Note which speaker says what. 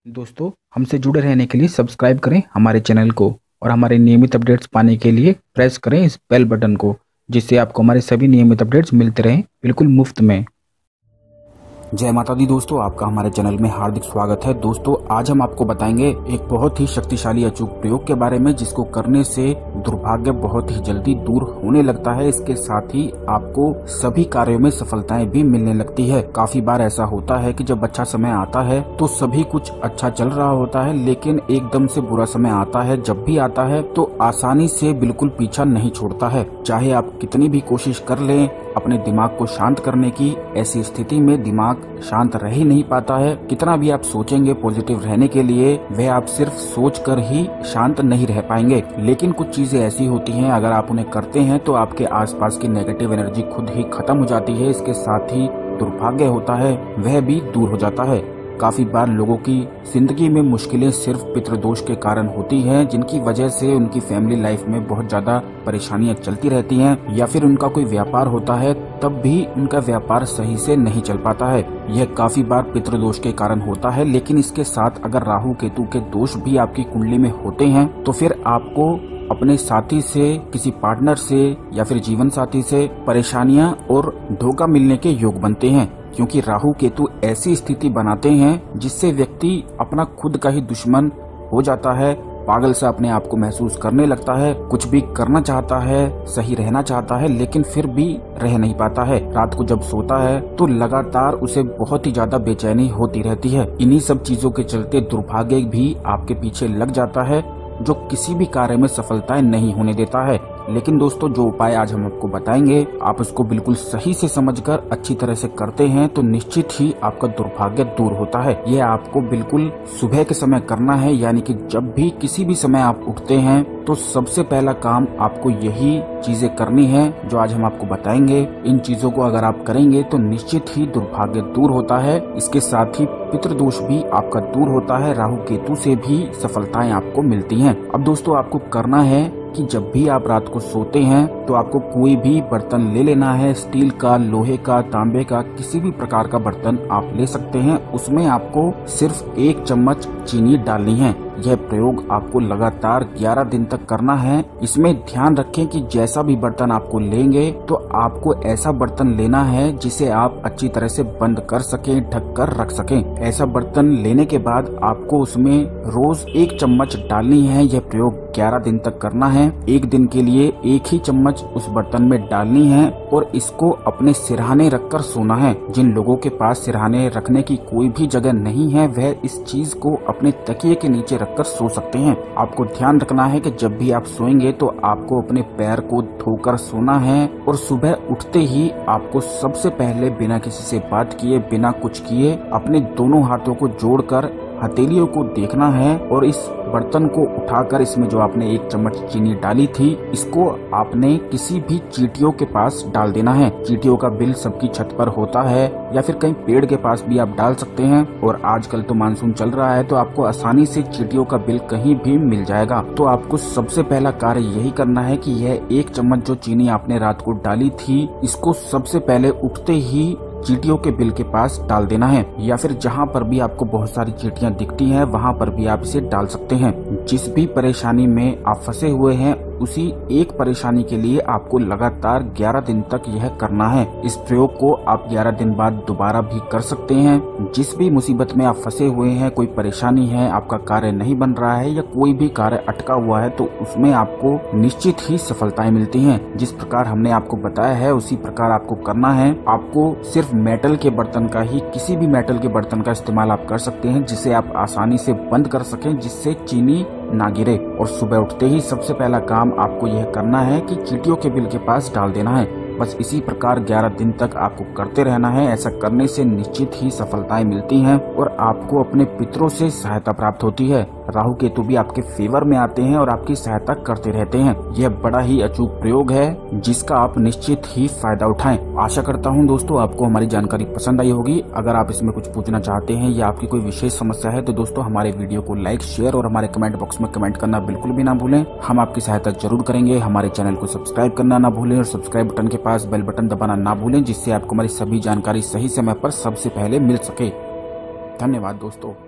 Speaker 1: दोस्तों, हमसे जुड़े रहने के लिए सब्सक्राइब करें हमारे चैनल को और हमारे नियमित अपडेट्स पाने के लिए प्रेस करें इस बेल बटन को, जिससे आपको हमारे सभी नियमित अपडेट्स मिलते रहें बिल्कुल मुफ्त में। जय माता दी दोस्तों, आपका हमारे चैनल में हार्दिक स्वागत है। दोस्तों, आज हम आपको बताएंगे एक बहुत ही शक्तिशाली अचूक प्रयोग के बारे में, जिसको करने से दुर्भाग्य बहुत ही जल्दी दूर होने लगता है। इसके साथ ही आपको सभी कार्यों में सफलताएं भी मिलने लगती है। काफी बार ऐसा होता है कि जब अच्छा समय आता है तो सभी कुछ अच्छा चल रहा होता है, लेकिन एकदम से बुरा समय आता है। जब भी आता है तो आसानी से बिल्कुल पीछा नहीं छोड़ता है। चाहे आप कितनी भी कोशिश कर लें अपने दिमाग को शांत करने की, ऐसी स्थिति में दिमाग शांत रह ही नहीं पाता है। कितना भी आप सोचेंगे पॉजिटिव रहने के लिए, वह आप सिर्फ सोच कर ही शांत नहीं रह पाएंगे। लेकिन कुछ चीजें ऐसी होती हैं, अगर आप उन्हें करते हैं तो आपके आसपास की नेगेटिव एनर्जी खुद ही खत्म हो जाती है। इसके साथ ही दुर्भाग्य होता है वह भी दूर हो जाता है। काफी बार लोगों की जिंदगी में मुश्किलें सिर्फ पितृदोष के कारण होती हैं, जिनकी वजह से उनकी फैमिली लाइफ में बहुत ज्यादा परेशानियां चलती रहती हैं, या फिर उनका कोई व्यापार होता है तब भी उनका व्यापार सही से नहीं चल पाता है। यह काफी बार पितृदोष के कारण होता है। लेकिन इसके साथ अगर राहु केतु के दोष भी आपकी कुंडली में होते हैं तो फिर आपको अपने साथी से, किसी पार्टनर से या फिर जीवन साथी से परेशानियां और धोखा मिलने के योग बनते हैं, क्योंकि राहु केतु ऐसी स्थिति बनाते हैं जिससे व्यक्ति अपना खुद का ही दुश्मन हो जाता है। पागल सा अपने आप को महसूस करने लगता है, कुछ भी करना चाहता है, सही रहना चाहता है, लेकिन फिर भी रह नहीं पाता है। रात को जब सोता है तो लगातार उसे बहुत ही ज्यादा बेचैनी होती रहती है। इन्हीं सब चीजों के चलते दुर्भाग्य भी आपके पीछे लग जाता है, जो किसी भी कार्य में सफलताएं नहीं होने देता है। लेकिन दोस्तों, जो उपाय आज हम आपको बताएंगे, आप उसको बिल्कुल सही से समझकर अच्छी तरह से करते हैं तो निश्चित ही आपका दुर्भाग्य दूर होता है। यह आपको बिल्कुल सुबह के समय करना है, यानी कि जब भी किसी भी समय आप उठते हैं तो सबसे पहला काम आपको यही चीजें करनी है जो आज हम आपको बताएंगे। इन चीजों को अगर आप करेंगे तो निश्चित ही दुर्भाग्य दूर होता है। इसके साथ ही पितृदोष भी आपका दूर होता है, राहु केतु से भी सफलताएं आपको मिलती हैं। अब दोस्तों, आपको करना है कि जब भी आप रात को सोते हैं तो आपको कोई भी बर्तन ले लेना है, स्टील का, लोहे का, तांबे का, किसी भी प्रकार का बर्तन आप ले सकते हैं। उसमें आपको सिर्फ 1 चम्मच चीनी डालनी है। यह प्रयोग आपको लगातार 11 दिन तक करना है। इसमें ध्यान रखें कि जैसा भी बर्तन आपको लेंगे तो आपको ऐसा बर्तन लेना है जिसे आप अच्छी तरह से बंद कर सकें, ढक कर रख सकें। ऐसा बर्तन लेने के बाद आपको उसमें रोज 1 चम्मच डालनी है। यह प्रयोग 11 दिन तक करना है। एक दिन के लिए 1 ही चम्मच उस बर्तन में डालनी है और इसको अपने सिरहाने रखकर सोना है। जिन लोगों के पास सिरहाने रखने की कोई भी जगह नहीं है, वह इस चीज को अपने तकिए के नीचे रखकर सो सकते हैं। आपको ध्यान रखना है कि जब भी आप सोएंगे तो आपको अपने पैर को धोकर सोना है और सुबह उठते ही आपको सबसे पहले बिना किसी से बात किए, बिना कुछ किए, अपने दोनों हाथों को जोड़कर हथेलियों को देखना है और इस बर्तन को उठाकर इसमें जो आपने 1 चम्मच चीनी डाली थी, इसको आपने किसी भी चींटियों के पास डाल देना है। चींटियों का बिल सबकी छत पर होता है या फिर कहीं पेड़ के पास भी आप डाल सकते हैं। और आजकल तो मानसून चल रहा है तो आपको आसानी से चींटियों का बिल कहीं भी मिल जाएगा। तो आपको सबसे पहला कार्य यही करना है कि यह 1 चम्मच जो चीनी आपने रात को डाली थी, इसको सबसे पहले उठते ही चींटियों के बिल के पास डाल देना है, या फिर जहाँ पर भी आपको बहुत सारी चींटियां दिखती हैं वहाँ पर भी आप इसे डाल सकते हैं। जिस भी परेशानी में आप फंसे हुए हैं, उसी एक परेशानी के लिए आपको लगातार 11 दिन तक यह करना है। इस प्रयोग को आप 11 दिन बाद दोबारा भी कर सकते हैं। जिस भी मुसीबत में आप फंसे हुए हैं, कोई परेशानी है, आपका कार्य नहीं बन रहा है या कोई भी कार्य अटका हुआ है, तो उसमें आपको निश्चित ही सफलताएं मिलती हैं। जिस प्रकार हमने आपको बताया है उसी प्रकार आपको करना है। आपको सिर्फ मेटल के बर्तन का ही, किसी भी मेटल के बर्तन का इस्तेमाल आप कर सकते हैं, जिसे आप आसानी से बंद कर सकें, जिससे चीनी ना गिरे। और सुबह उठते ही सबसे पहला काम आपको यह करना है कि चींटियों के बिल के पास डाल देना है। बस इसी प्रकार 11 दिन तक आपको करते रहना है। ऐसा करने से निश्चित ही सफलताएं मिलती हैं और आपको अपने पितरों से सहायता प्राप्त होती है। राहु केतु भी आपके फेवर में आते हैं और आपकी सहायता करते रहते हैं। यह बड़ा ही अचूक प्रयोग है जिसका आप निश्चित ही फायदा उठाएं। आशा करता हूं दोस्तों आपको हमारी जानकारी पसंद आई होगी। अगर आप इसमें कुछ पूछना चाहते हैं या आपकी कोई विशेष समस्या है तो दोस्तों हमारे वीडियो को लाइक, शेयर और हमारे कमेंट बॉक्स में कमेंट करना बिल्कुल भी ना भूलें। हम आपकी सहायता जरूर करेंगे। हमारे चैनल को सब्सक्राइब करना ना भूलें और सब्सक्राइब बटन के पास बेल बटन दबाना ना भूलें, जिससे आपको हमारी सभी जानकारी सही समय पर सबसे पहले मिल सके। धन्यवाद दोस्तों।